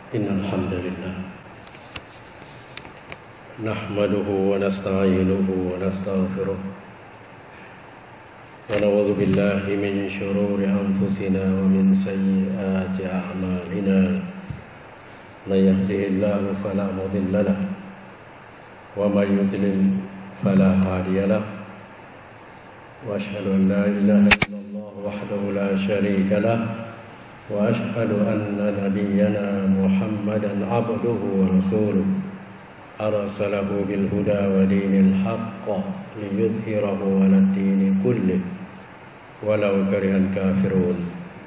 إن الحمد لله نحمده ونستعينه ونستغفره ونعوذ بالله من شرور أنفسنا ومن سيئات أعمالنا من يهده الله فلا مضل له ومن يضلل فلا هادي له وأشهد أن لا إله إلا الله وحده لا شريك له وأشهد أن نبينا محمدا عبده ورسوله أرسله بالهدى ودين الحق ليظهره على الدين كله ولو كره الكافرون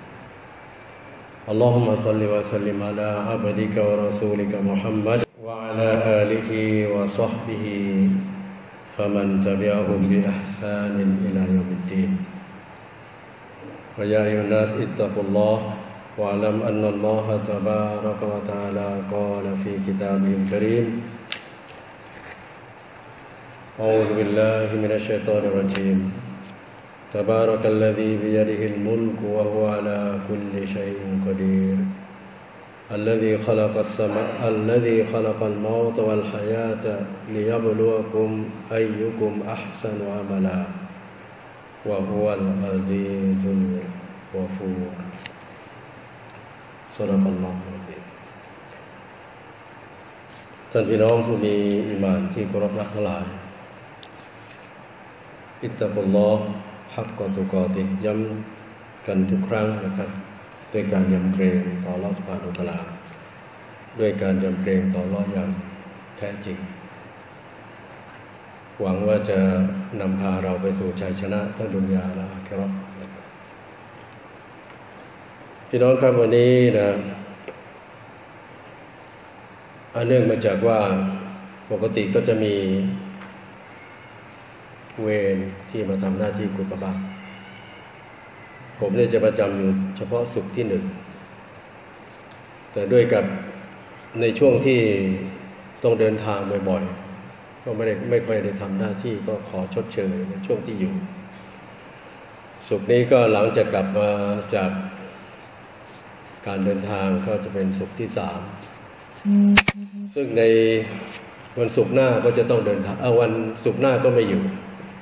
اللهم صل وسلم على عبدك ورسولك محمد وعلى آله وصحبه فمن تبعهم بإحسان إلى يوم الدين ويا أيها الناس اتقوا الله واعلم أن الله تبارك وتعالى قال في كتابه الكريم أعوذ بالله من الشيطان الرجيم تبارك الذي بيده الملك وهو على كل شيء قدير الذي خلق الموت والحياة ليبلوكم أيكم أحسن عملا وهو العزيز الغفور صدق الله العظيم ท่านพี่น้องผู้มีอีหม่านที่เคารพรักทั้งหลายอิตตักุลลอฮ์ฮักกะตุกอติฮ์ย้ำกันทุกครั้งนะครับด้วยการยำเกรงต่ออัลเลาะห์ซุบฮานะฮูวะตะอาลาด้วยการยำเกรงต่ออัลเลาะห์อย่างแท้จริงหวังว่าจะนำพาเราไปสู่ชัยชนะทั้งดุนยาและอาคิเราะห์พี่น้องครับวันนี้นะเนื่องมาจากว่าปกติก็จะมีเวรที่มาทำหน้าที่กุตบะผมเนี่ยจะประจำอยู่เฉพาะศุกร์ที่หนึ่งแต่ด้วยกับในช่วงที่ต้องเดินทางบ่อยๆก็ไม่ค่อยได้ทำหน้าที่ก็ขอชดเชยในช่วงที่อยู่ศุกร์นี้ก็หลังจากกลับมาจากการเดินทางก็จะเป็นศุกร์ที่สามซึ่งในวันศุกร์หน้าก็จะต้องเดินทางวันศุกร์หน้าก็ไม่อยู่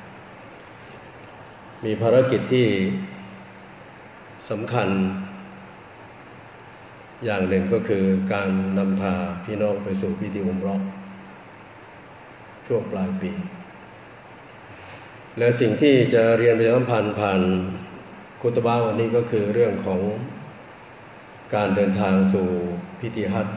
มีภารกิจที่สำคัญอย่างหนึ่งก็คือการนำพาพี่น้องไปสู่พิธีอุมเราะห์ช่วงปลายปีและสิ่งที่จะเรียนประชาสัมพันธ์ผ่านคุตบะห์วันนี้ก็คือเรื่องของการเดินทางสู่พิธีฮัจญ์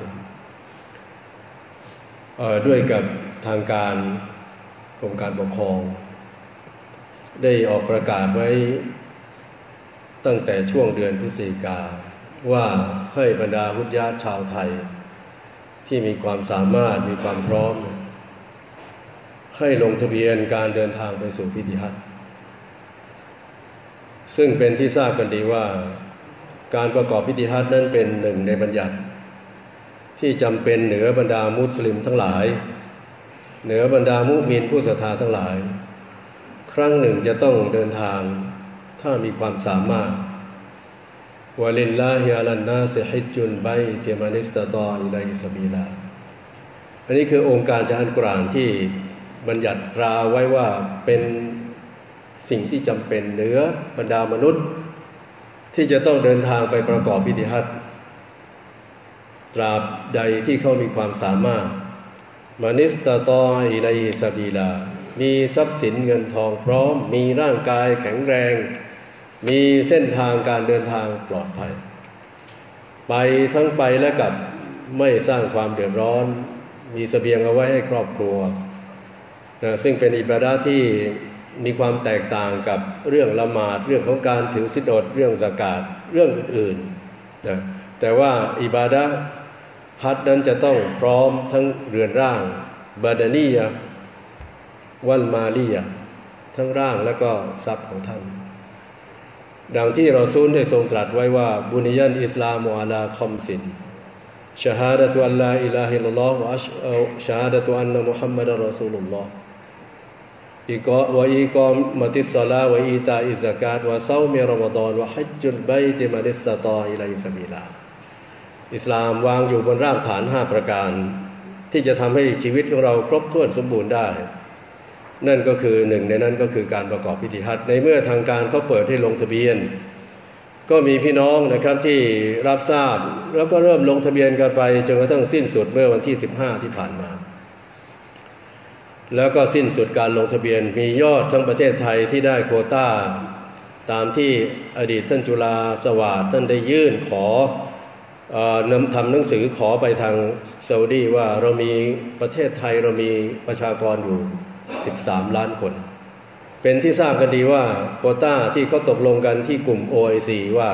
ด้วยกับทางการกรมการปกครองได้ออกประกาศไว้ตั้งแต่ช่วงเดือนพฤศจิกาว่าให้บรรดาฮุจญาตชาวไทยที่มีความสามารถมีความพร้อมให้ลงทะเบียนการเดินทางไปสู่พิธีฮัจญ์ซึ่งเป็นที่ทราบกันดีว่าการประกอบพิธีฮัจญ์นั้นเป็นหนึ่งในบัญญัติที่จำเป็นเหนือบรรดามุสลิมทั้งหลายเหนือบรรดามุมินผู้ศรัทธาทั้งหลายครั้งหนึ่งจะต้องเดินทางถ้ามีความสามารถวะลิลลาฮิอะลันนาซิฮิจจุลบัยติมันิสตะฏออิลัยฮิซะบีลาอันนี้คือองค์การจากอัลกุรอานที่บัญญัติตราไว้ว่าเป็นสิ่งที่จำเป็นเหนือบรรดามนุษย์ที่จะต้องเดินทางไปประกอบพิธีฮัจญ์ตราบใดที่เขามีความสามารถมานิสตะฏออิลัยฮิซะบีลามีทรัพย์สินเงินทองพร้อมมีร่างกายแข็งแรงมีเส้นทางการเดินทางปลอดภัยไปทั้งไปและกลับไม่สร้างความเดือดร้อนมีเสบียงเอาไว้ให้ครอบครัวนะซึ่งเป็นอิบาดะห์ที่มีความแตกต่างกับเรื่องละหมาดเรื่องของการถือศีลอดเรื่องซะกาตเรื่องอื่นๆนะแต่ว่าอิบาดะห์ฮัจญ์นั้นจะต้องพร้อมทั้งเรือนร่างบาดานียะห์วัลมาลียะห์ทั้งร่างและก็ทรัพย์ของท่านดังที่รอซูลได้ทรงตรัสไว้ว่าบุนิยันอิสลามุอะลาคัมซินชะฮาดะตุอัลลาอิลาฮะอิลลัลลอฮ์วะชะฮาดะตุอันนะมุฮัมมัดรอซูลุลลอฮ์وإقامة الصلاة وإيتاء الزكاة وصوم رمضان وحج البيت من استطاع إليه سبيلا อิสลามวางอยู่บนรากฐาน5ประการที่จะทำให้ชีวิตของเราครบถ้วนสมบูรณ์ได้นั่นก็คือหนึ่งในนั้นก็คือการประกอบพิธีฮัจญ์ในเมื่อทางการเขาเปิดให้ลงทะเบียนก็มีพี่น้องนะครับที่รับทราบแล้วก็เริ่มลงทะเบียนกันไปจนกระทั่งสิ้นสุดเมื่อวันที่15ที่ผ่านมาแล้วก็สิ้นสุดการลงทะเบียนมียอดทั้งประเทศไทยที่ได้โควต้าตามที่อดีตท่านจุฬาสวัสดิ์ท่านได้ยื่นขอนำทำหนังสือขอไปทางซาอุดีว่าเรามีประเทศไทยเรามีประชากรอยู่13ล้านคนเป็นที่ทราบกันดีว่าโควต้าที่เขาตกลงกันที่กลุ่ม OIC ว่า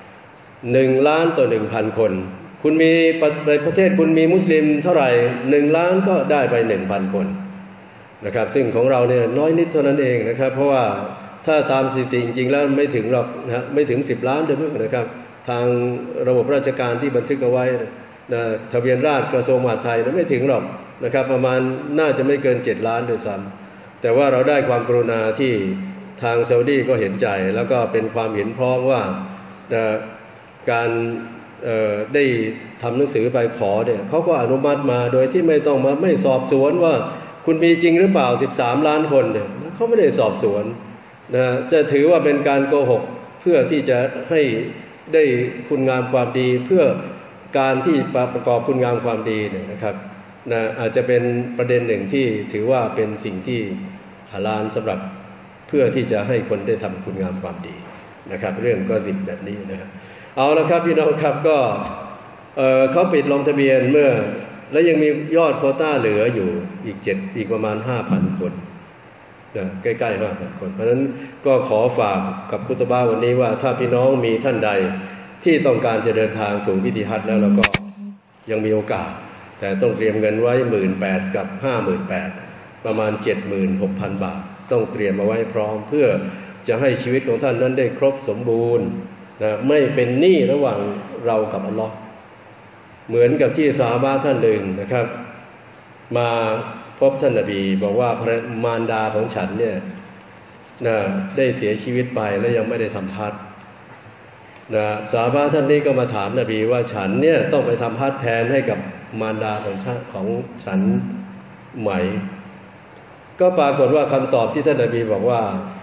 1ล้านต่อ 1,000 คนคุณมีในประเทศคุณมีมุสลิมเท่าไหร่1ล้านก็ได้ไป 1,000 คนนะครับซึ่งของเราเนี่ยน้อยนิดเท่านั้นเองนะครับเพราะว่าถ้าตามสถิติจริงๆแล้วไม่ถึงหรอกนะไม่ถึง10ล้านด้วยนะครับทางระบบราชการที่บันทึกเอาไว้นะทะเบียนราษฎร์กระทรวงมหาดไทยไม่ถึงหรอกนะครับประมาณน่าจะไม่เกิน7ล้านด้วยซ้ำแต่ว่าเราได้ความกรุณาที่ทางซาอุดีก็เห็นใจแล้วก็เป็นความเห็นพ้องว่าการได้ทำหนังสือไปขอเนี่ยเขาก็อนุมัติมาโดยที่ไม่ต้องมาไม่สอบสวนว่าคุณมีจริงหรือเปล่า13ล้านคนเนี่ยเขาไม่ได้สอบสวนนะจะถือว่าเป็นการโกหกเพื่อที่จะให้ได้คุณงามความดีเพื่อการที่ประกอบคุณงามความดีเนี่ยนะครับนะอาจจะเป็นประเด็นหนึ่งที่ถือว่าเป็นสิ่งที่ฮาลาลสำหรับเพื่อที่จะให้คนได้ทำคุณงามความดีนะครับเรื่องก็สิบแบบนี้นะครับเอาละครับพี่น้องครับก็เขาปิดลงทะเบียนเมื่อและยังมียอดโควต้าเหลืออยู่อีกประมาณ 5,000 คนนะใกล้ๆ5,000 คนเพราะฉะนั้นก็ขอฝากกับคุตบะวันนี้ว่าถ้าพี่น้องมีท่านใดที่ต้องการจะเดินทางสู่พิธีฮัจญ์แล้วเราก็ยังมีโอกาสแต่ต้องเตรียมเงินไว้ 18,000 กับ 58,000 ประมาณ 76,000 บาทต้องเตรียมมาไว้พร้อมเพื่อจะให้ชีวิตของท่านนั้นได้ครบสมบูรณ์นะไม่เป็นหนี้ระหว่างเรากับอัลลอฮ์เหมือนกับที่ซอฮาบะห์ท่านหนึ่งนะครับมาพบท่านนบีบอกว่าพระมารดาของฉันเนี่ยนะได้เสียชีวิตไปและยังไม่ได้ทำฮัจญ์นะซอฮาบะห์ท่านนี้ก็มาถามนบีว่าฉันเนี่ยต้องไปทำฮัจญ์แทนให้กับมารดาของฉันไหมก็ปรากฏว่าคำตอบที่ท่านนบีบอกว่า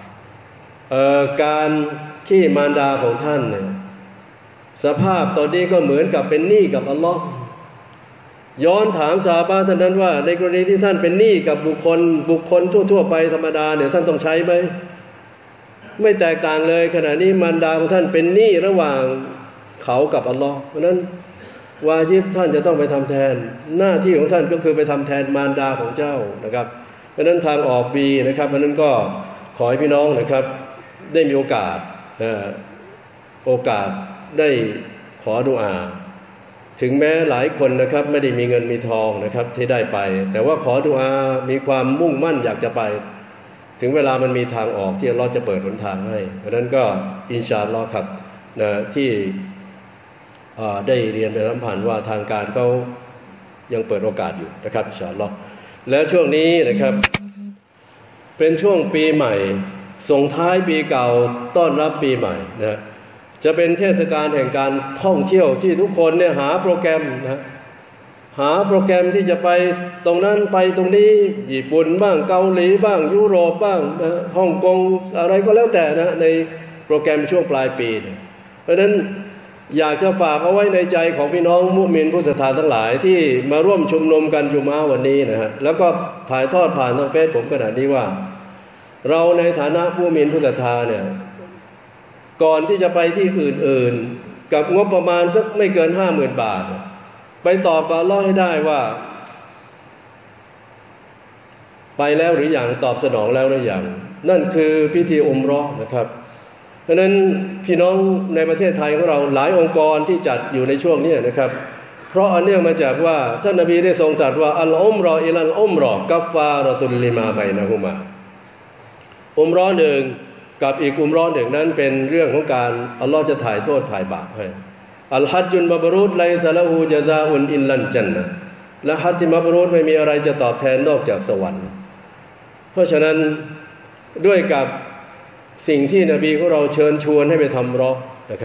การที่มารดาของท่านเนี่ยสภาพตอนนี้ก็เหมือนกับเป็นหนี้กับอัลลอฮ์ย้อนถามซอฮาบะห์ท่านนั้นว่าในกรณีที่ท่านเป็นหนี้กับบุคคลทั่วไปธรรมดาเนี่ยท่านต้องใช้ไหมไม่แตกต่างเลยขณะนี้มารดาของท่านเป็นหนี้ระหว่างเขากับอัลลอฮ์เพราะนั้นวาญิบท่านจะต้องไปทำแทนหน้าที่ของท่านก็คือไปทำแทนมารดาของเจ้านะครับเพราะนั้นทางออกมีนะครับเพราะนั้นก็ขอให้พี่น้องนะครับได้มีโอกาสได้ขอดุอาถึงแม้หลายคนนะครับไม่ได้มีเงินมีทองนะครับที่ได้ไปแต่ว่าขอดุอามีความมุ่งมั่นอยากจะไปถึงเวลามันมีทางออกที่อัลเลาะห์จะเปิดหนทางให้เพราะนั้นก็อินชาอัลลอฮ์ครับนะที่ได้เรียนไปสัมพันธ์ว่าทางการเขายังเปิดโอกาสอยู่นะครับอินชาอัลลอฮ์แล้วช่วงนี้นะครับเป็นช่วงปีใหม่ส่งท้ายปีเก่าต้อนรับปีใหม่นะจะเป็นเทศกาลแห่งการท่องเที่ยวที่ทุกคนเนี่ยหาโปรแกรมนะหาโปรแกรมที่จะไปตรงนั้นไปตรงนี้ญี่ปุ่นบ้างเกาหลีบ้างยุโรปบ้างนะฮ่องกงอะไรก็แล้วแต่นะในโปรแกรมช่วงปลายปีนะเพราะฉะนั้นอยากจะฝากเอาไว้ในใจของพี่น้องมุมินผู้ศรัทธาทั้งหลายที่มาร่วมชุมนุมกันจุมอะห์วันนี้นะฮะแล้วก็ถ่ายทอดผ่านทางเฟซผมขณะนี้ว่าเราในฐานะผู้มินผู้ศรัทธาเนี่ยก่อนที่จะไปที่อื่นๆกับงบประมาณสักไม่เกิน 50,000 บาทไปตอบกับอัลเลาะห์ให้ได้ว่าไปแล้วหรือยังตอบสนองแล้วหรือยังนั่นคือพิธีอุมเราะห์นะครับเพราะฉะนั้นพี่น้องในประเทศไทยของเราหลายองค์กรที่จัดอยู่ในช่วงนี้นะครับเพราะอันเนื่องมาจากว่าท่านนบีได้ทรงตรัสว่าอัลอุมเราะห์อิลัลอุมเราะห์กัฟฟาเราะตุลลิมาบัยนะฮุมาอุมเราะห์หนึ่งกับอีกอุมเราะห์หนึ่งนั้นเป็นเรื่องของการอัลเลาะห์จะถ่ายโทษถ่ายบาปให้อัลฮัจญุลมับรูรไลซะละฮูญะซาอุนอิลลัลญันนะห์และฮัจญ์มับรูรไม่มีอะไรจะตอบแทนนอกจากสวรรค์เพราะฉะนั้นด้วยกับสิ่งที่นบีของเราเชิญชวนให้ไปทำเราะห์นะครับ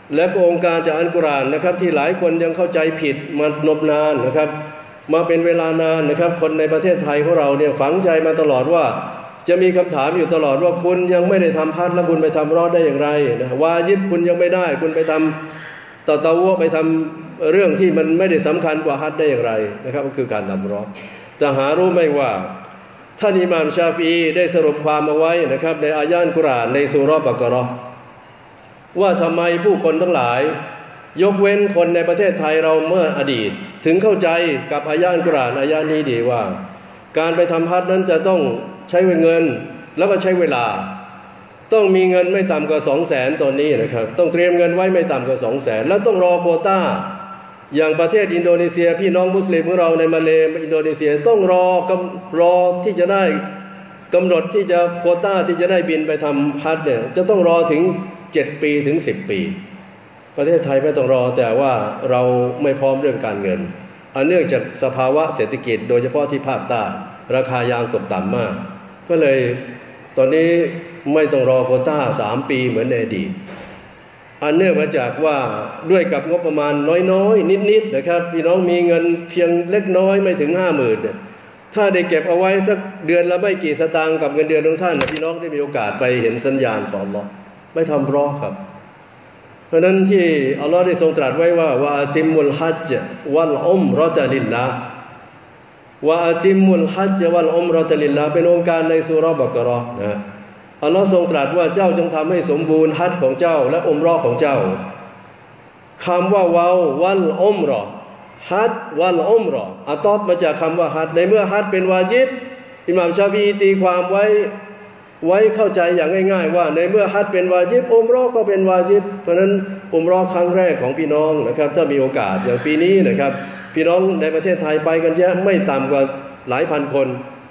และก็องค์การจากอัลกุรอานนะครับที่หลายคนยังเข้าใจผิดมานมนานนะครับมาเป็นเวลานานนะครับคนในประเทศไทยของเราเนี่ยฝังใจมาตลอดว่าจะมีคำถามอยู่ตลอดว่าคุณยังไม่ได้ทำฮัจญ์แล้วคุณไปทำรอดได้อย่างไรนะวาญิบคุณยังไม่ได้คุณไปทำตะตะวะไปทำเรื่องที่มันไม่ได้สำคัญกว่าฮัจญ์ได้อย่างไรนะครับก็คือการทำรอดจะหารู้ไหมว่าท่านอิหม่ามชาฟีอีได้สรุปความเอาไว้นะครับในอายะห์อัลกุรอานในซูเราะห์บะเกาะเราะห์ว่าทำไมผู้คนทั้งหลายยกเว้นคนในประเทศไทยเราเมื่ออดีตถึงเข้าใจกับอายะห์อัลกุรอานอายะห์นี้ดีว่าการไปทำฮัจญ์นั้นจะต้องใช้เงินแล้วก็ใช้เวลาต้องมีเงินไม่ต่ำกว่า 200,000 ตอนนี้นะครับต้องเตรียมเงินไว้ไม่ต่ำกว่า 200,000 แล้วต้องรอโควต้าอย่างประเทศอินโดนีเซียพี่น้องมุสลิมของเราในมาเลอินโดนีเซียต้องรอที่จะได้กำหนดที่จะโควต้าที่จะได้บินไปทำฮัจญ์เนี่ยจะต้องรอถึง7 ปีถึง10 ปีประเทศไทยไม่ต้องรอแต่ว่าเราไม่พร้อมเรื่องการเงินเนื่องจากสภาวะเศรษฐกิจโดยเฉพาะที่ภาคใต้ราคายางตกต่ำมากก็เลยตอนนี้ไม่ต้องรอโควต้า3 ปีเหมือนในอดีตเนื่องมาจากว่าด้วยกับงบประมาณน้อยๆนิดๆนะครับพี่น้องมีเงินเพียงเล็กน้อยไม่ถึง 50,000ถ้าได้เก็บเอาไว้สักเดือนละไม่กี่สตางค์กับเงินเดือนของท่านพี่น้องได้มีโอกาสไปเห็นสัญญาณของอัลเลาะห์ไม่ทำรอครับเพราะนั้นที่อัลเลาะห์ได้ทรงตรัสไว้ว่าวะอะติมุลฮัจญ์วัลอุมเราะตะลิลลาห์วะอะติมุลฮัจญ์วัลอุมเราะตะลิลลาห์เป็นองค์การในซูเราะห์บะเกาะเราะห์นะอัลเลาะห์ทรงตรัสว่าเจ้าจงทำให้สมบูรณ์ฮัจญ์ของเจ้าและอุมเราะห์ของเจ้าคำว่าวัลอุมเราะห์ฮัจญ์วัลอุมเราะห์ตอบมาจากคำว่าฮัจญ์ในเมื่อฮัจญ์เป็นวาญิบอิหม่ามชาฟีอีตีความไว้เข้าใจอย่างง่ายๆว่าในเมื่อฮัจญ์เป็นวาญิบอุมเราะห์ก็เป็นวาญิบเพราะนั้นอุมเราะห์ครั้งแรกของพี่น้องนะครับถ้ามีโอกาสอย่างปีนี้นะครับพี่น้องในประเทศไทยไปกันเยอะไม่ต่ำกว่าหลายพันคน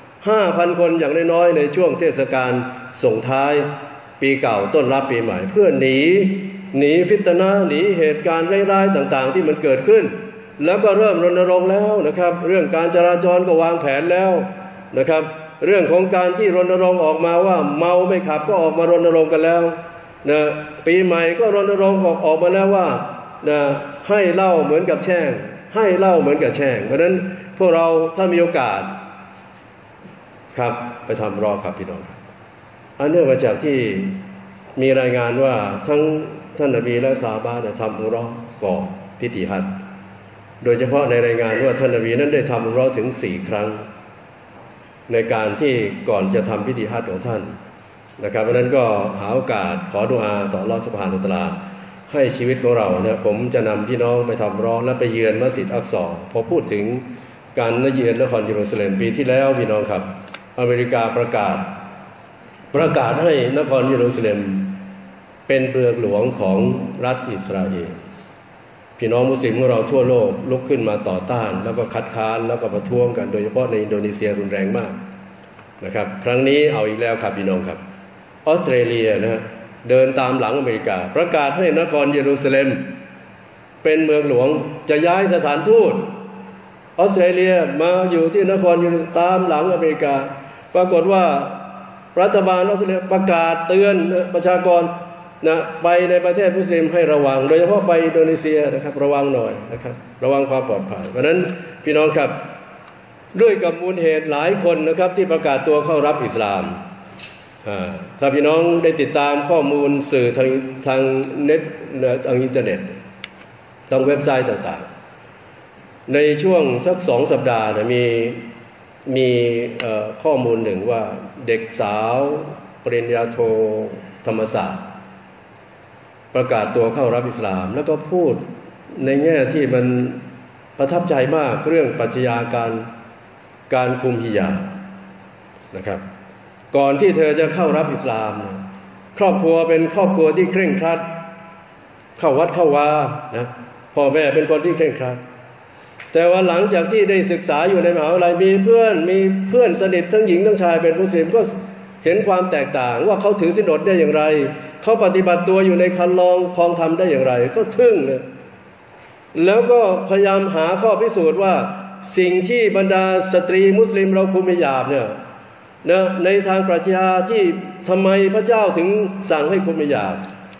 5,000 คนอย่างน้อยๆในช่วงเทศกาลส่งท้ายปีเก่าต้อนรับปีใหม่เพื่อหนีฟิตนะห์หนีเหตุการณ์ร้ายๆต่างๆที่มันเกิดขึ้นแล้วก็เริ่มรณรงค์แล้วนะครับเรื่องการจราจรก็วางแผนแล้วนะครับเรื่องของการที่รณรงค์ออกมาว่าเมาไม่ขับก็ออกมารณรงค์กันแล้วนะปีใหม่ก็รณรงค์ออกมาแล้วว่านะให้เหล้าเหมือนกับแช่งให้เหล้าเหมือนกับแช่งเพราะฉะนั้นพวกเราถ้ามีโอกาสครับไปทำรอครับพี่น้องครับเนื่องมาจากที่มีรายงานว่าทั้งท่านนบีและซอฮาบะห์ทำอุเราะห์ก่อนพิธีฮัจญ์โดยเฉพาะในรายงานว่าท่านนบีนั้นได้ทำอุเราะห์ถึง4 ครั้งในการที่ก่อนจะทำพิธีฮัจญ์ของท่านนะครับเพราะนั้นก็หาโอกาสขอดุอาต่ออัลเลาะห์ซุบฮานะฮูวะตะอาลาให้ชีวิตของเราเนี่ยผมจะนำพี่น้องไปทำอุเราะห์และไปเยือนมัสยิดอักษอพอพูดถึงการเยือนนครเยรูซาเล็มปีที่แล้วพี่น้องครับอเมริกาประกาศให้นครเยรูซาเล็มเป็นเมืองหลวงของรัฐอิสราเอลพี่น้องมุสลิมของเราทั่วโลกลุกขึ้นมาต่อต้านแล้วก็คัดค้านแล้วก็ประท้วงกันโดยเฉพาะในอินโดนีเซียรุนแรงมากนะครับครั้งนี้เอาอีกแล้วครับพี่น้องครับออสเตรเลียนะเดินตามหลังอเมริกาประกาศให้นครเยรูซาเล็มเป็นเมืองหลวงจะย้ายสถานทูตออสเตรเลียมาอยู่ที่นครเยรูซาเล็มตามหลังอเมริกาปรากฏว่ารัฐบาลออสเตรเลียประกาศเตือนประชากรนะไปในประเทศมุสลิมให้ระวังโดยเฉพาะไปอินโดนีเซียนะครับระวังหน่อยนะครับระวังความปลอดภัยเพราะนั้นพี่น้องครับด้วยกับมูลเหตุหลายคนนะครับที่ประกาศตัวเข้ารับอิสลามถ้าพี่น้องได้ติดตามข้อมูลสื่อทางเน็ตทางอินเทอร์เน็ตทางเว็บไซต์ต่างๆในช่วงสัก2 สัปดาห์มีข้อมูลหนึ่งว่าเด็กสาวปริญญาโทธรรมศาสตร์ประกาศตัวเข้ารับอิสลามแล้วก็พูดในแง่ที่มันประทับใจมากเรื่องปรัชญาการคุมฮิญาบนะครับก่อนที่เธอจะเข้ารับอิสลามครอบครัวเป็นครอบครัวที่เคร่งครัดเข้าวัดเข้าวานะพ่อแม่เป็นคนที่เคร่งครัดแต่ว่าหลังจากที่ได้ศึกษาอยู่ในมหาวิทยาลัยมีเพื่อนสนิททั้งหญิงทั้งชายเป็นมุสลิมก็เห็นความแตกต่างว่าเขาถือศีลอดได้อย่างไรเขาปฏิบัติตัวอยู่ในคันลองคลองธรรมได้อย่างไรก็ทึ่งเลยแล้วก็พยายามหาข้อพิสูจน์ว่าสิ่งที่บรรดาสตรีมุสลิมเราคุมฮิญาบเนี่ยนะในทางปรัชญาที่ทำไมพระเจ้าถึงสั่งให้คุมฮิญาบ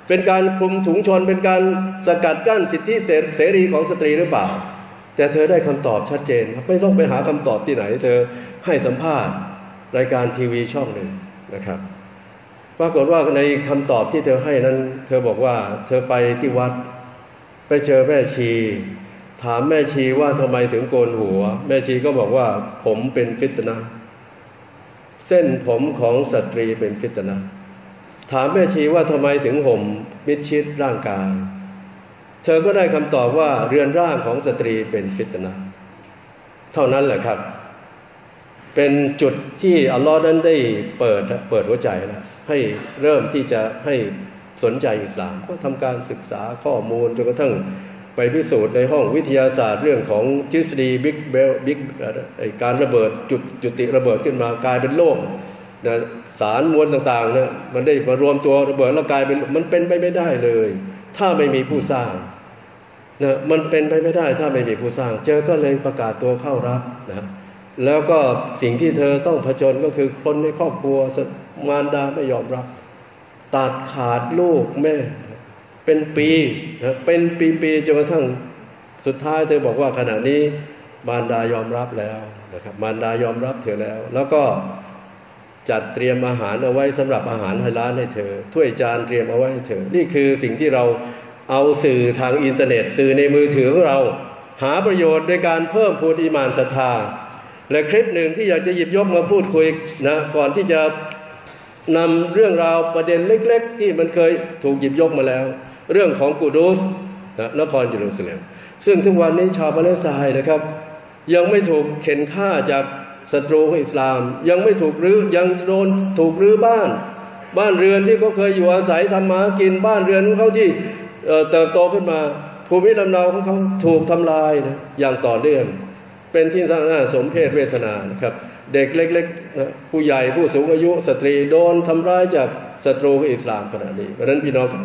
เป็นการคลุมถุงชนเป็นการสกัดกั้นสิทธิเสรีของสตรีหรือเปล่าแต่เธอได้คำตอบชัดเจนครับไม่ต้องไปหาคำตอบที่ไหนเธอให้สัมภาษณ์รายการทีวีช่องหนึ่งนะครับปรากฏว่าในคำตอบที่เธอให้นั้นเธอบอกว่าเธอไปที่วัดไปเจอแม่ชีถามแม่ชีว่าทำไมถึงโกนหัวแม่ชีก็บอกว่าผมเป็นฟิตนะห์เส้นผมของสตรีเป็นฟิตนะห์ถามแม่ชีว่าทำไมถึงห่มมิดชิดร่างกายเธอก็ได้คำตอบว่าเรือนร่างของสตรีเป็นฟิตนะห์เท่านั้นแหละครับเป็นจุดที่อัลลอฮ์นั้นได้เปิดหัวใจแล้วให้เริ่มที่จะให้สนใจอิสลามก็ทำการศึกษาข้อมูลจนกระทั่งไปพิสูจน์ในห้องวิทยาศาสตร์เรื่องของทฤษฎีบิ๊กการระเบิดจุติระเบิดขึ้นมากลายเป็นโลกนะสารมวลต่างๆเนี่ยมันได้มารวมตัวระเบิดแล้วกลายเป็นมันเป็นไปไม่ได้เลยถ้าไม่มีผู้สร้างนะมันเป็นไปไม่ได้ถ้าไม่มีผู้สร้างเจอก็เลยประกาศตัวเข้ารับนะแล้วก็สิ่งที่เธอต้องผจญก็คือคนในครอบครัวมารดาไม่ยอมรับตัดขาดลูกแม่เป็นปีนะเป็นปีจนกระทั่งสุดท้ายเธอบอกว่าขณะนี้มารดายอมรับแล้วนะครับมารดายอมรับเธอแล้วก็จัดเตรียมอาหารเอาไว้สำหรับอาหารให้ร้านให้เธอถ้วยจานเตรียมเอาไว้ให้เธอนี่คือสิ่งที่เราเอาสื่อทางอินเทอร์เน็ตสื่อในมือถือของเราหาประโยชน์ในการเพิ่มพูนอีหม่านศรัทธาและคลิปหนึ่งที่อยากจะหยิบยกมาพูดคุยนะก่อนที่จะนำเรื่องราวประเด็นเล็กๆที่มันเคยถูกหยิบยกมาแล้วเรื่องของกุดุสนครเยรูซาเล็มซึ่งทุกวันนี้ชาวปาเลสไตน์นะครับยังไม่ถูกเข็นฆ่าจากศัตรูของอิสลามยังไม่ถูกรื้อยังถูกรื้อบ้านเรือนที่เขาเคยอยู่อาศัยทำมากินบ้านเรือนของเขาที่เติบโตขึ้นมาภูมิลำเนาของเขาถูกทำลายนะอย่างต่อเนื่องเป็นที่น่าสมเพชเวทนานะครับเด็กเล็กๆนะผู้ใหญ่ผู้สูงอายุสตรีโดนทำร้ายจากศัตรูของอิสลามขณะนี้เพราะฉะนั้นพี่น้อง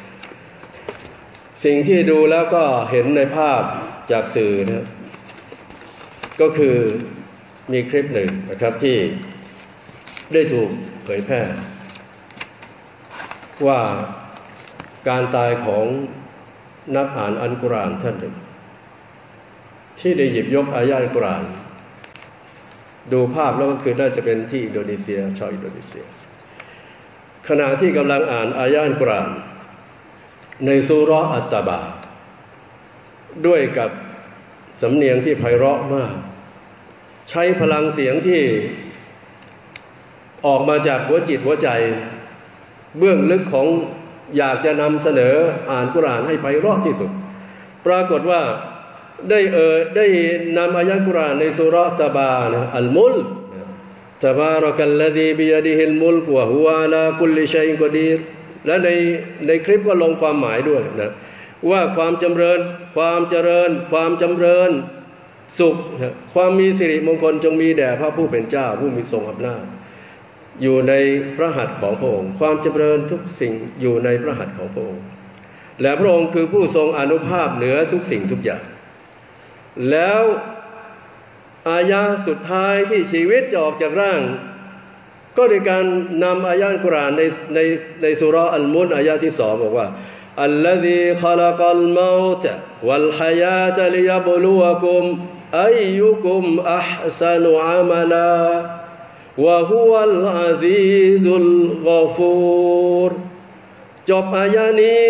สิ่งที่ดูแล้วก็เห็นในภาพจากสื่อนะก็คือมีคลิปหนึ่งนะครับที่ได้ถูกเผยแพร่ว่าการตายของนักอ่านอัลกุรอานท่านหนึ่งที่ได้หยิบยกอายะห์อัลกุรอานดูภาพแล้วก็คือน่าจะเป็นที่อินโดนีเซียชาวอินโดนีเซียขณะที่กำลังอ่านอายะห์อัลกุรอานในซูเราะห์อัตตะบาด้วยกับสำเนียงที่ไพเราะมากใช้พลังเสียงที่ออกมาจากหัวจิตหัวใจเบื้องลึกของอยากจะนำเสนออ่านกุรอานให้ไพเราะที่สุดปรากฏว่าได้นำอายะห์กุรอานในซูเราะห์ตะบานะอัลมุลกตะบารักัลลซีบิยะดิฮิลมุลกวะฮุวะอะลากุลลิชัยอินกอดีรและในคลิปก็ลงความหมายด้วยนะว่าความจำเริญสุขความมีสิริมงคลจงมีแด่พระผู้เป็นเจ้าผู้มีทรงอำนาจอยู่ในพระหัตถ์ของพระองค์ความจำเริญทุกสิ่งอยู่ในพระหัตถ์ของพระองค์และพระองค์คือผู้ทรงอานุภาพเหนือทุกสิ่งทุกอย่างแล้วอายะห์สุดท้ายที่ชีวิตจะออกจากร่างก็โดยการนำอายะห์อัลกุรอานในซูเราะห์อัลมุลกอายะห์ที่2บอกว่าอัลลซีคอลักัลเมาตะวัลฮะยาตะลิยับลุวะกุมอัยยุกุมอัฮซะนุอะมะลาวะฮุวัลอะซีซุลฆอฟูรจบอายะห์นี้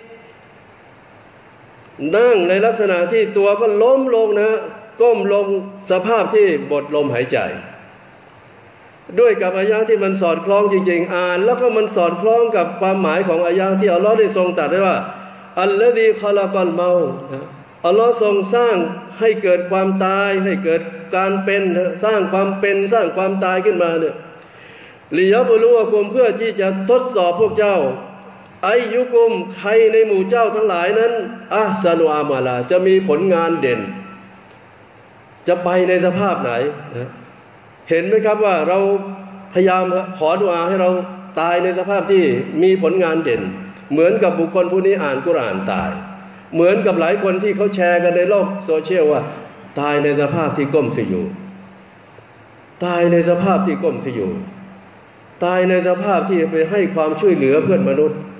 นั่งในลักษณะที่ตัวก็ล้มลงนะก้มลงสภาพที่บดลมหายใจด้วยกับอายะห์ที่มันสอดคล้องจริงๆอ่านแล้วก็มันสอดคล้องกับความหมายของอายะห์ที่อัลลอฮ์ได้ทรงตรัสไว้ว่าอัลลซีคอลักัลเมาอัลลอฮ์ทรงสร้างให้เกิดความตายให้เกิดการเป็นสร้างความเป็นสร้างความตายขึ้นมาเนี่ยลิยับลุวะกุมเพื่อที่จะทดสอบพวกเจ้าอายุกุมใครในหมู่เจ้าทั้งหลายนั้นอะซานุอามาลาจะมีผลงานเด่นจะไปในสภาพไหนนะเห็นไหมครับว่าเราพยายามขอดุอาให้เราตายในสภาพที่มีผลงานเด่นเหมือนกับบุคคลผู้นี้อ่านกุรอานตายเหมือนกับหลายคนที่เขาแชร์กันในโลกโซเชียลว่าตายในสภาพที่ก้มสิอยู่ตายในสภาพที่ก้มสิอยู่ตายในสภาพที่ไปให้ความช่วยเหลือเพื่อนมนุษย์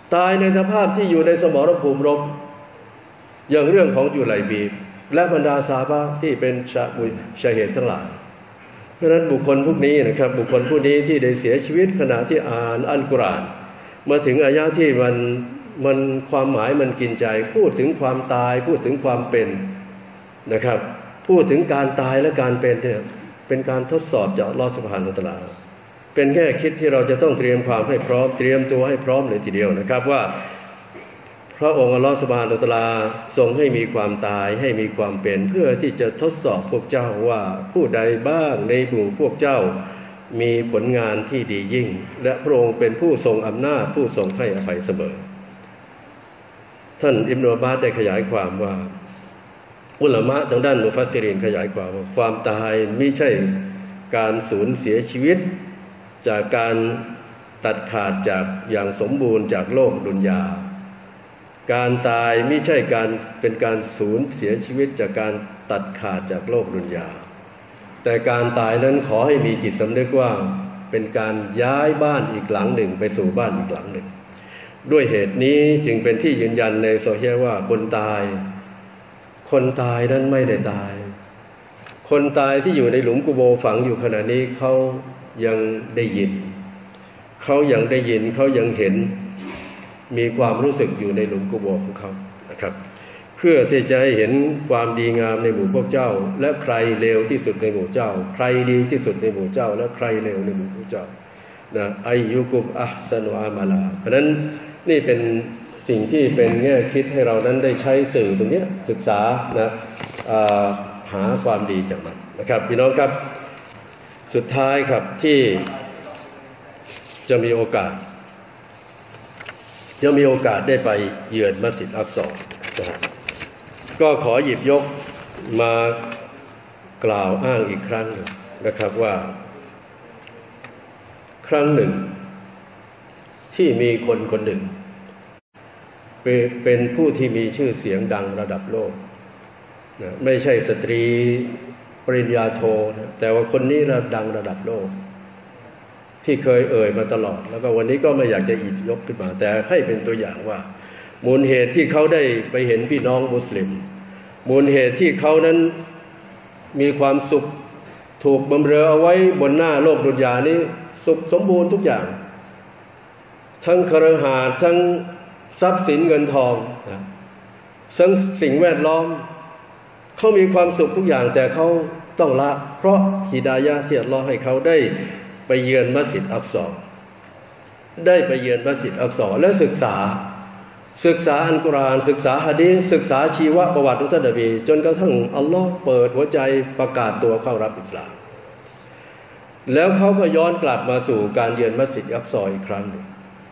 ตายในสภาพที่อยู่ในสมรภูมิรบอย่างเรื่องของจุไลบีบและบรรดาซาบะที่เป็นชาเหตุทั้งหลายเพราะฉะนั้นบุคคลพวกนี้นะครับบุคคลผู้นี้ที่ได้เสียชีวิตขณะที่อ่านอัลกุรอานมาถึงอายะที่มันความหมายมันกินใจพูดถึงความตายพูดถึงความเป็นนะครับพูดถึงการตายและการเป็นเนี่ยเป็นการทดสอบจากอัลเลาะห์ซุบฮานะฮูวะตะอาลาเป็นแค่คิดที่เราจะต้องเตรียมความให้พร้อมเตรียมตัวให้พร้อมเลยทีเดียวนะครับว่าพระองค์อัลเลาะห์ซุบฮานะฮูวะตะอาลาทรงให้มีความตายให้มีความเป็นเพื่อที่จะทดสอบพวกเจ้าว่าผู้ใดบ้างในหมู่พวกเจ้ามีผลงานที่ดียิ่งและพระองค์เป็นผู้ทรงอำนาจผู้ทรงให้อภัยเสมอท่านอิบนุอับบาสได้ขยายความว่าอุลามะทางด้านมุฟัสซิรินขยายความว่าความตายไม่ใช่การสูญเสียชีวิตจากการตัดขาดจากอย่างสมบูรณ์จากโลกดุนยาการตายไม่ใช่เป็นการสูญเสียชีวิตจากการตัดขาดจากโลกดุนยาแต่การตายนั้นขอให้มีจิตสำนึกว่าเป็นการย้ายบ้านอีกหลังหนึ่งไปสู่บ้านอีกหลังหนึ่งด้วยเหตุนี้จึงเป็นที่ยืนยันในโซเฮียว่าคนตายนั้นไม่ได้ตายคนตายที่อยู่ในหลุมกุโบร์ฝังอยู่ขณะนี้เขายังได้ยินเขายังเห็นมีความรู้สึกอยู่ในหลุมกุโบร์ของเขานะครับเพื่อที่จะให้เห็นความดีงามในหมู่พวกเจ้าและใครเลวที่สุดในหมู่เจ้าใครดีที่สุดในหมู่เจ้าและใครเลวในหมู่พวกเจ้านะอัยยุกุมอัห์ซานุอามาลาเพราะนั้นนี่เป็นสิ่งที่เป็นแง่คิดให้เรานั้นได้ใช้สื่อตรงนี้ศึกษานะหาความดีจากมันนะครับพี่น้องครับสุดท้ายครับที่จะมีโอกาสได้ไปเยือนมัสยิดอักษรนะครับก็ขอหยิบยกมากล่าวอ้างอีกครั้งนะครับว่าครั้งหนึ่งที่มีคนหนึ่งเป็นผู้ที่มีชื่อเสียงดังระดับโลกนะไม่ใช่สตรีปริญญาโทนะแต่ว่าคนนี้ดังระดับโลกที่เคยเอ่ยมาตลอดแล้วก็วันนี้ก็ไม่อยากจะหยิบยกขึ้นมาแต่ให้เป็นตัวอย่างว่ามูลเหตุที่เขาได้ไปเห็นพี่น้องมุสลิมมูลเหตุที่เขานั้นมีความสุขถูกบำเรอเอาไว้บนหน้าโลกดุนยานี้สุขสมบูรณ์ทุกอย่างทั้งคฤหาสน์ทั้งทรัพย์สินเงินทองทั้งสิ่งแวดล้อมเขามีความสุขทุกอย่างแต่เขาต้องละเพราะฮิดายะห์ที่อัลเลาะห์ให้เขาได้ไปเยือนมัสยิดอักษรและศึกษาอัลกุรอานศึกษาหะดีษศึกษาชีวประวัติของท่านนบีจนกระทั่งอัลเลาะห์เปิดหัวใจประกาศตัวเข้ารับอิสลามแล้วเขาก็ย้อนกลับมาสู่การเยือนมัสยิดอักษรอีกครั้งหนึ่ง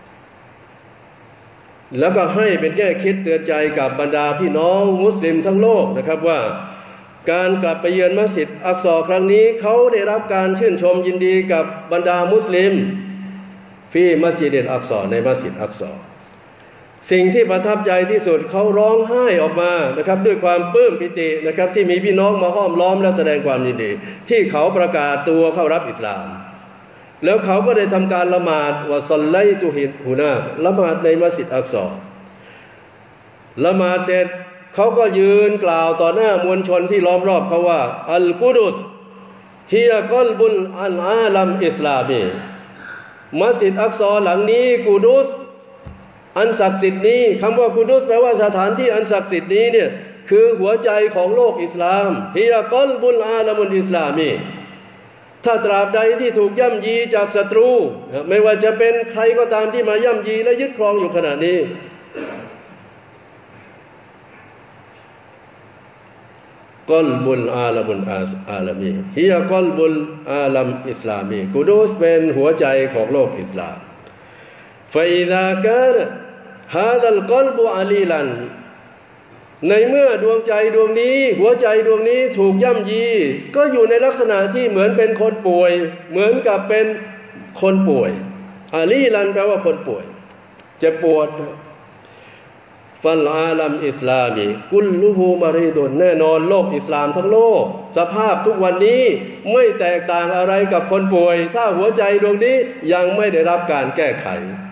แล้วก็ให้เป็นแก้คิดเตือนใจกับบรรดาพี่น้องมุสลิมทั้งโลกนะครับว่าการกลับไปเยือนมัสยิดอักษรครั้งนี้เขาได้รับการชื่นชมยินดีกับบรรดามุสลิมฟีมัสยิดอักษรในมัสยิดอักษรสิ่งที่ประทับใจที่สุดเขาร้องไห้ออกมานะครับด้วยความปลื้มปิตินะครับที่มีพี่น้องมาห้อมล้อมและแสดงความยินดีที่เขาประกาศตัวเข้ารับอิสลามแล้วเขาก็ได้ทำการละหมาดวะศ็อลลัยตุฮูนาละหมาดในมัสยิดอักษรละหมาดเสร็จเขาก็ยืนกล่าวต่อหน้ามวลชนที่ล้อมรอบเขาว่าอัลกุดุสฮิยะกอลบุลอัลอาลัมอิสลามีมัสยิดอักษรหลังนี้กุดุสอันศักดิ์สิทธิ์นี้คำว่ากุดุสแปลว่าสถานที่อันศักดิ์สิทธิ์นี้เนี่ยคือหัวใจของโลกอิสลามฮิยะกอลบุลอาลัมุลอิสลามีถ้าตราบใดที่ถูกย่ำยีจากศัตรูไม่ว่าจะเป็นใครก็ตามที่มาย่ำยีและยึดครองอยู่ขณะนี้กอลบุลอาลัมุลอาลามีฮิยะกอลบุลอาลัมอิสลามีกุดุสเป็นหัวใจของโลกอิสลามฟะอิซากานะฮาซัลกอลบุอาลีลันในเมื่อดวงใจดวงนี้หัวใจดวงนี้ถูกย่ำยีก็อยู่ในลักษณะที่เหมือนเป็นคนป่วยเหมือนกับเป็นคนป่วยอาลีลันแปลว่าคนป่วยเจ็บปวดฟัลอาลัมอิสลามีกุลลุฮูมารีดุนแน่นอนโลกอิสลามทั้งโลกสภาพทุกวันนี้ไม่แตกต่างอะไรกับคนป่วยถ้าหัวใจดวงนี้ยังไม่ได้รับการแก้ไข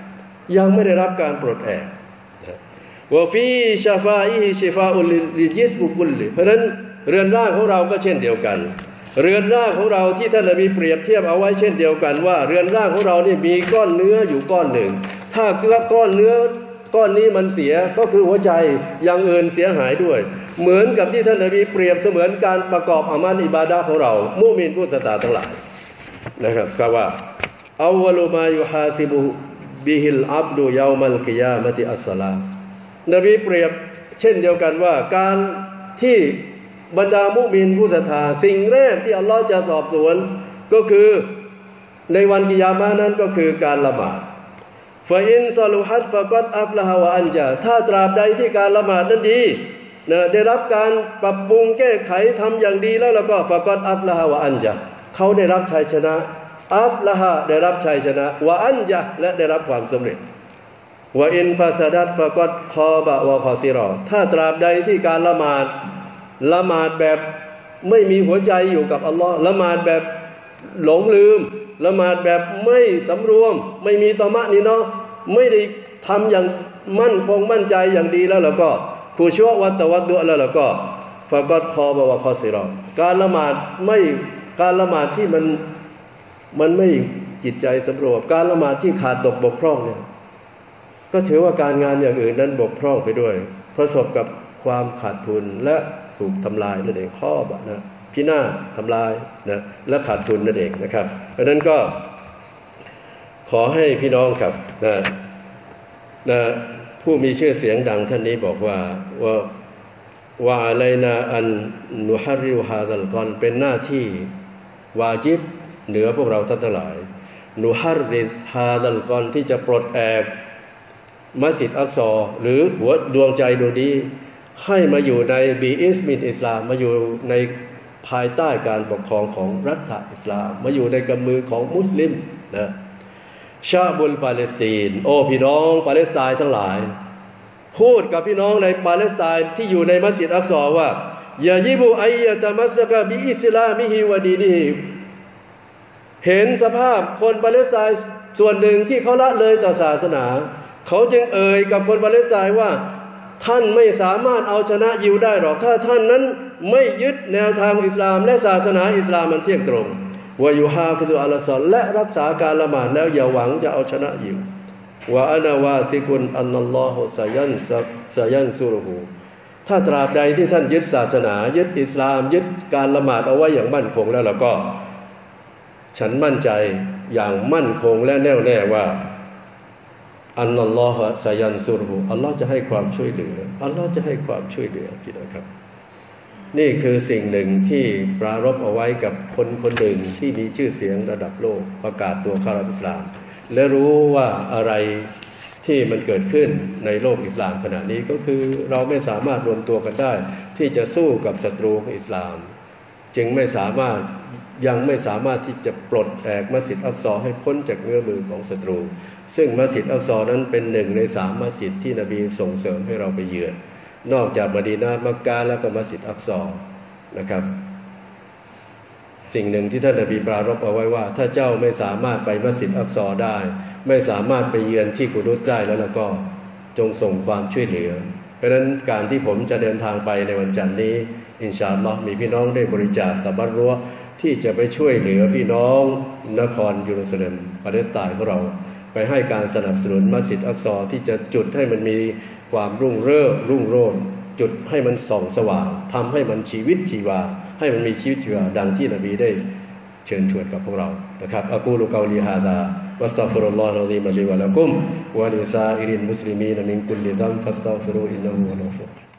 ยังไม่ได้รับการปลดแอกวะฟีชาฟาอิฮิชิฟาอุลิยิสบุกุลลิเพราะนั้นเรือนร่างของเราก็เช่นเดียวกันเรือนร่างของเราที่ท่านนบีเปรียบเทียบเอาไว้เช่นเดียวกันว่าเรือนร่างของเรานี่มีก้อนเนื้ออยู่ก้อนหนึ่งถ้าก้อนเนื้อก้อนนี้มันเสียก็คือหัวใจอย่างอื่นเสียหายด้วยเหมือนกับที่ท่านนบีเปรียบเสมือนการประกอบอามัลอิบาดะห์ของเรามุมินผู้ศรัทธาทั้งหลายนะครับก็ว่าอัวลุมายุฮาซิบุบิฮิลอับดุยามัลกิยามะติอัสสลามนบีเปรียบเช่นเดียวกันว่าการที่บรรดามุมินผู้ศรัทธาสิ่งแรกที่อัลลอฮ์จะสอบสวนก็คือในวันกิยามะห์นั้นก็คือการละหมาดฟาอินซอลุฮัดฟะกอดอัฟละฮะวะอันจาถ้าตราบใดที่การละหมาดนั้นดีนะได้รับการปรับปรุงแก้ไขทำอย่างดีแล้วก็ฟะกอดอัฟละฮะวะอันจาเขาได้รับชัยชนะอัฟละฮะได้รับชัยชนะวะอันจาและได้รับความสำเร็จวะอินฟาซาดัตฟะกอดคอบะวะคอซิรอถ้าตราบใดที่การละหมาดแบบไม่มีหัวใจอยู่กับอัลลอฮ์ละหมาดแบบหลงลืมละหมาดแบบไม่สำรวมไม่มีตะมะนี่เนาะไม่ได้ทำอย่างมั่นคงมั่นใจอย่างดีแล้วก็ผู้ชั่ววัตวัดดุแล้วก็ฟะกอดคอบะวะคอซิรอการละหมาดที่มันไม่จิตใจสำรวมการละหมาดที่ขาดตกบกพร่องเนี่ยก็ถือว่าการงานอย่างอื่นนั้นบกพร่องไปด้วยประสบกับความขาดทุนและถูกทำลายนั่นเองข้อบะนะพินาศทำลายนะและขาดทุนนั่นเองนะครับเพราะนั้นก็ขอให้พี่น้องครับนะผู้มีชื่อเสียงดังท่านนี้บอกว่าอะไรนะอันนุฮัริวฮาดัลกอนเป็นหน้าที่วาญิบเหนือพวกเราทั้งหลายนุฮัริฮาดัลกอนที่จะปลดแอกมัสยิดอักซอหรือหัวดวงใจดวงนี้ให้มาอยู่ในบีอิสมินอิสลามมาอยู่ในภายใต้การปกครองของรัฐอิสลามมาอยู่ในกำมือของมุสลิมนะชาบุลปาเลสไตน์โอ้พี่น้องปาเลสไตน์ทั้งหลายพูดกับพี่น้องในปาเลสไตน์ที่อยู่ในมัสยิดอักซอว่าอย่ายิบุอัยยะตะมัสกะบิอิสลามิฮิวะดีนีฮิเห็นสภาพคนปาเลสไตน์ส่วนหนึ่งที่เขาละเลยต่อศาสนาเขาจึงเอ่ยกับคนปาเลสไตน์ว่าท่านไม่สามารถเอาชนะยิวได้หรอกถ้าท่านนั้นไม่ยึดแนวทางอิสลามและศาสนาอิสลามมันเที่ยงตรงวะยูฮาฟิดุอัลซอลและรักษาการละหมาดแล้วอย่าหวังจะเอาชนะยิววะอานาวาซิกุนอัลลอฮุซายันซูรุฮูถ้าตราบใดที่ท่านยึดศาสนายึดอิสลามยึดการละหมาดเอาไว้อย่างมั่นคงแล้วก็ฉันมั่นใจอย่างมั่นคงและแน่วแน่ว่าอัลลอฮฺซายันซุรฮูอัลลอฮฺจะให้ความช่วยเหลืออัลลอฮฺจะให้ความช่วยเหลือพี่น้องครับนี่คือสิ่งหนึ่งที่ปรารภเอาไว้กับคนคนหนึ่งที่มีชื่อเสียงระดับโลกประกาศตัวเข้ารับอิสลามและรู้ว่าอะไรที่มันเกิดขึ้นในโลกอิสลามขณะนี้ก็คือเราไม่สามารถรวมตัวกันได้ที่จะสู้กับศัตรูของอิสลามจึงยังไม่สามารถที่จะปลดแอกมัสยิดอักซอให้พ้นจากเงื้อมือของศัตรูซึ่งมัสยิดอักซอนั้นเป็นหนึ่งใน3มัสยิดที่นบีส่งเสริมให้เราไปเยือนนอกจากมะดีนะห์มักกะห์แล้วก็มัสยิดอักซอนะครับสิ่งหนึ่งที่ท่านนบีปรารภเอาไว้ว่าถ้าเจ้าไม่สามารถไปมัสยิดอักซอได้ไม่สามารถไปเยือนที่กุดุสได้แล้วก็จงส่งความช่วยเหลือเพราะฉะนั้นการที่ผมจะเดินทางไปในวันจันทร์นี้อินชาอัลลอฮ์มีพี่น้องได้บริจาคตะบัรรุอ์ที่จะไปช่วยเหลือพี่น้องนครเยรูซาเล็มปาเลสไตน์ของเราไปให้การสนับสนุนมัสยิดอักซอที่จะจุดให้มันมีความรุ่งโรจน์จุดให้มันส่องสว่างทำให้มันชีวิตชีวาให้มันมีชีวิตชีวาดังที่นบีได้เชิญชวนกับพวกเรานะครับอะกูลุกอลีฮาดาวัสตัฆฟิรุลลอฮะอัลอะซีมะลิวะละกุมวะลิซาอิริลมุสลิมีนมินกุลลิซัมฟัสตัฆฟิรูอินนะฮูวะลกัฟูร